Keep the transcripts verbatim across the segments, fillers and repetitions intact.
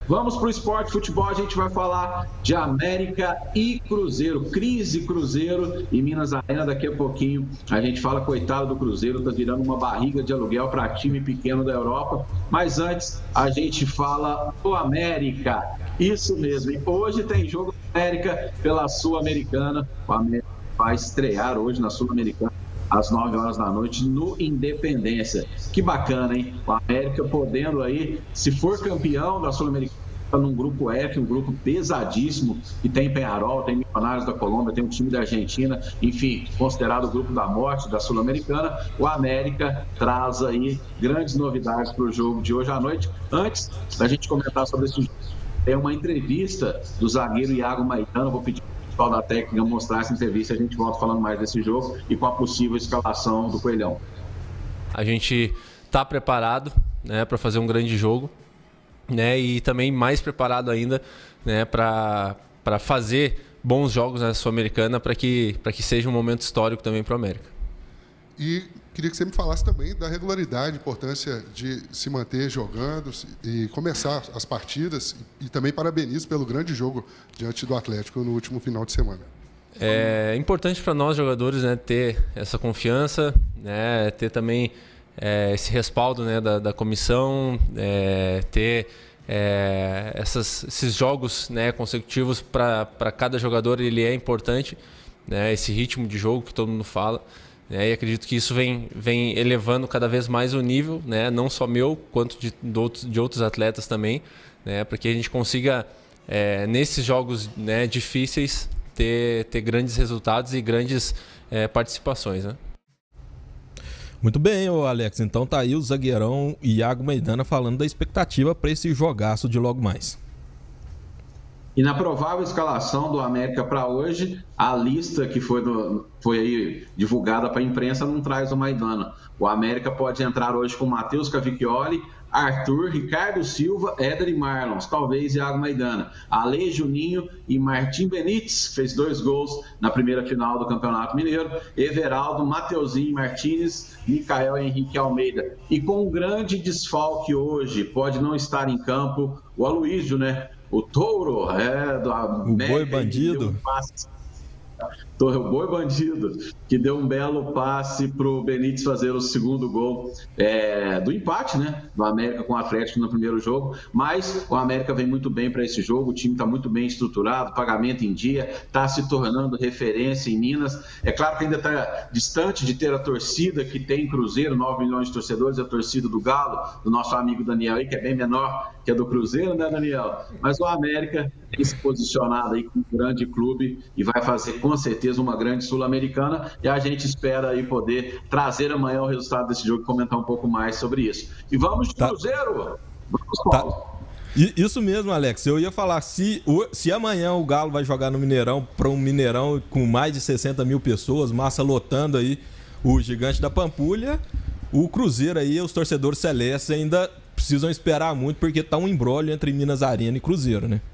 Vamos para o esporte futebol, a gente vai falar de América e Cruzeiro, crise Cruzeiro e Minas Arena. Daqui a pouquinho a gente fala, coitado do Cruzeiro, tá virando uma barriga de aluguel para time pequeno da Europa. Mas antes a gente fala do América, isso mesmo, e hoje tem jogo do América pela Sul-Americana. O América vai estrear hoje na Sul-Americana às nove horas da noite no Independência. Que bacana, hein? O América podendo aí, se for campeão da Sul-Americana, num grupo F, um grupo pesadíssimo, que tem Peñarol, tem Milionários da Colômbia, tem um time da Argentina, enfim, considerado o grupo da morte da Sul-Americana. O América traz aí grandes novidades para o jogo de hoje à noite. Antes da gente comentar sobre esse jogo, tem uma entrevista do zagueiro Iago Maidana. Vou pedir para o pessoal da técnica mostrar essa entrevista, a gente volta falando mais desse jogo e com a possível escalação do Coelhão. A gente está preparado, né, para fazer um grande jogo, né, e também mais preparado ainda, né, para para fazer bons jogos na Sul-Americana, para que, para que seja um momento histórico também para o América. E queria que você me falasse também da regularidade, importância de se manter jogando e começar as partidas, e também parabenizo pelo grande jogo diante do Atlético no último final de semana. É importante para nós jogadores, né, ter essa confiança, né, ter também é, esse respaldo, né, da, da comissão, é, ter é, essas, esses jogos, né, consecutivos para cada jogador. Ele é importante, né, esse ritmo de jogo que todo mundo fala. É, e acredito que isso vem, vem elevando cada vez mais o nível, né, não só meu, quanto de, de, outros, de outros atletas também, né, para que a gente consiga, é, nesses jogos, né, difíceis, ter, ter grandes resultados e grandes é, participações, né? Muito bem, ô Alex. Então tá aí o zagueirão Iago Maidana falando da expectativa para esse jogaço de logo mais. E na provável escalação do América para hoje, a lista que foi, do, foi aí divulgada para a imprensa não traz o Maidana. O América pode entrar hoje com Matheus Cavicchioli, Arthur, Ricardo Silva, Éder e Marlons, talvez Iago Maidana, Ale, Juninho e Martim Benítez, que fez dois gols na primeira final do Campeonato Mineiro, Everaldo, Mateuzinho Martins, Micael Henrique Almeida. E com um grande desfalque hoje, pode não estar em campo o Aloísio, né? O Touro, é, do o Boi Bandido. O Boi Bandido, que deu um belo passe para o Benítez fazer o segundo gol é, do empate, né, do América com o Atlético no primeiro jogo. Mas o América vem muito bem para esse jogo, o time está muito bem estruturado, pagamento em dia, está se tornando referência em Minas. É claro que ainda está distante de ter a torcida que tem Cruzeiro, nove milhões de torcedores, a torcida do Galo, do nosso amigo Daniel aí, que é bem menor que a do Cruzeiro, né, Daniel? Mas o América tem se posicionado aí como um grande clube e vai fazer com certeza uma grande Sul-Americana, e a gente espera aí poder trazer amanhã o resultado desse jogo e comentar um pouco mais sobre isso. E vamos de Cruzeiro! Tá. Vamos, Paulo! Tá. Isso mesmo, Alex. Eu ia falar, se, se amanhã o Galo vai jogar no Mineirão, para um Mineirão com mais de sessenta mil pessoas, massa lotando aí o Gigante da Pampulha, o Cruzeiro aí, os torcedores celestes ainda precisam esperar muito, porque tá um imbróglio entre Minas Arena e Cruzeiro, né?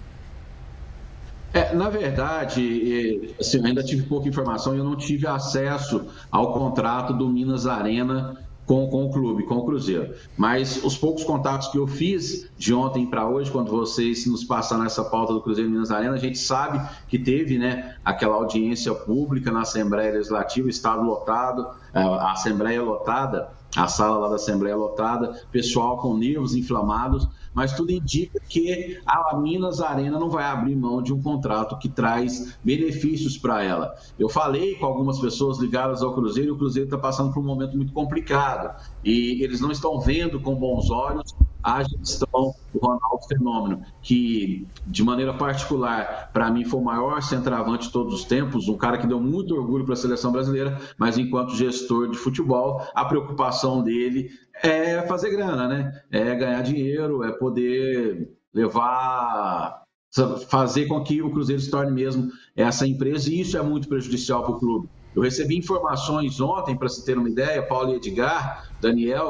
É, na verdade, assim, eu ainda tive pouca informação e eu não tive acesso ao contrato do Minas Arena com, com o clube, com o Cruzeiro. Mas os poucos contatos que eu fiz de ontem para hoje, quando vocês nos passaram essa pauta do Cruzeiro Minas Arena, a gente sabe que teve, né, aquela audiência pública na Assembleia Legislativa, estado lotado, a Assembleia lotada, a sala lá da Assembleia lotada, pessoal com nervos inflamados, mas tudo indica que a Minas Arena não vai abrir mão de um contrato que traz benefícios para ela. Eu falei com algumas pessoas ligadas ao Cruzeiro, e o Cruzeiro está passando por um momento muito complicado, e eles não estão vendo com bons olhos a gestão do Ronaldo Fenômeno, que, de maneira particular, para mim foi o maior centroavante de todos os tempos, um cara que deu muito orgulho para a seleção brasileira, mas enquanto gestor de futebol, a preocupação dele é fazer grana, né? É ganhar dinheiro, é poder levar, fazer com que o Cruzeiro se torne mesmo essa empresa, e isso é muito prejudicial para o clube. Eu recebi informações ontem, para se ter uma ideia, Paulo e Edgar, Daniel,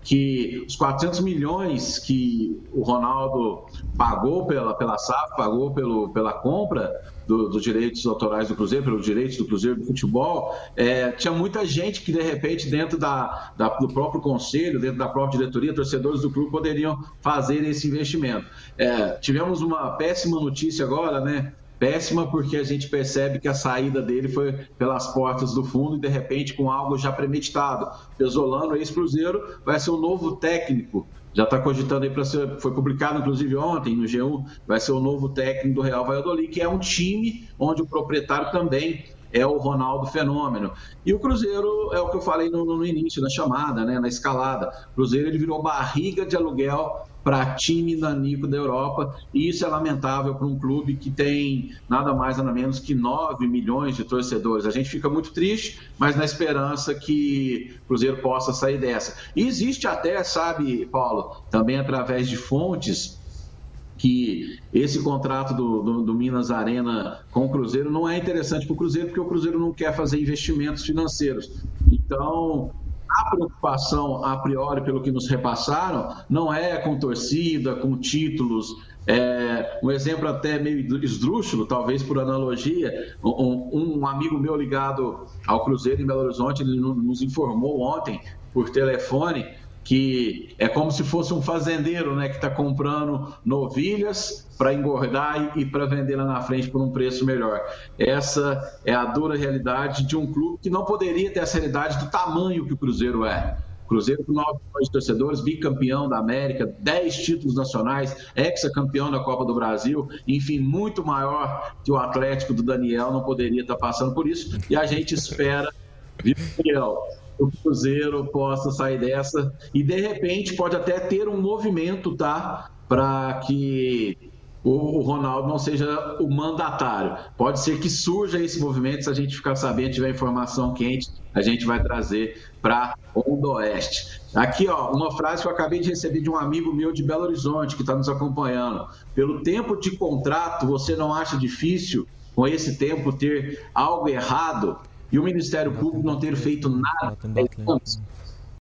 que os quatrocentos milhões que o Ronaldo pagou pela, pela S A F, pagou pelo, pela compra do, dos direitos autorais do Cruzeiro, pelos direitos do Cruzeiro do futebol, é, tinha muita gente que, de repente, dentro da, da, do próprio conselho, dentro da própria diretoria, torcedores do clube poderiam fazer esse investimento. É, tivemos uma péssima notícia agora, né? Péssima porque a gente percebe que a saída dele foi pelas portas do fundo e, de repente, com algo já premeditado. Pesolano, ex-Cruzeiro, vai ser o novo técnico. Já está cogitando aí para ser... Foi publicado, inclusive, ontem no G um, vai ser o novo técnico do Real Valladolid, que é um time onde o proprietário também é o Ronaldo Fenômeno. E o Cruzeiro, é o que eu falei no, no início, na chamada, né, na escalada. O Cruzeiro ele virou barriga de aluguel para time nanico da Europa, e isso é lamentável para um clube que tem nada mais nada menos que nove milhões de torcedores. A gente fica muito triste, mas na esperança que o Cruzeiro possa sair dessa. E existe até, sabe, Paulo, também através de fontes, que esse contrato do, do, do Minas Arena com o Cruzeiro não é interessante para o Cruzeiro, porque o Cruzeiro não quer fazer investimentos financeiros. Então, a preocupação, a priori, pelo que nos repassaram, não é com torcida, com títulos. É, um exemplo até meio esdrúxulo, talvez por analogia, um, um amigo meu ligado ao Cruzeiro em Belo Horizonte, ele nos informou ontem, por telefone, que é como se fosse um fazendeiro, né, que está comprando novilhas para engordar e, e para vender lá na frente por um preço melhor. Essa é a dura realidade de um clube que não poderia ter a seriedade do tamanho que o Cruzeiro é. Cruzeiro com nove milhões de torcedores, bicampeão da América, dez títulos nacionais, hexacampeão da Copa do Brasil, enfim, muito maior que o Atlético do Daniel, não poderia estar passando por isso, e a gente espera, viu, Daniel, o Cruzeiro possa sair dessa e, de repente, pode até ter um movimento, tá? Para que o Ronaldo não seja o mandatário. Pode ser que surja esse movimento, se a gente ficar sabendo, tiver informação quente, a gente vai trazer para Onda Oeste. Aqui, ó, uma frase que eu acabei de receber de um amigo meu de Belo Horizonte, que está nos acompanhando. Pelo tempo de contrato, você não acha difícil, com esse tempo, ter algo errado e o Ministério Público não ter feito nada?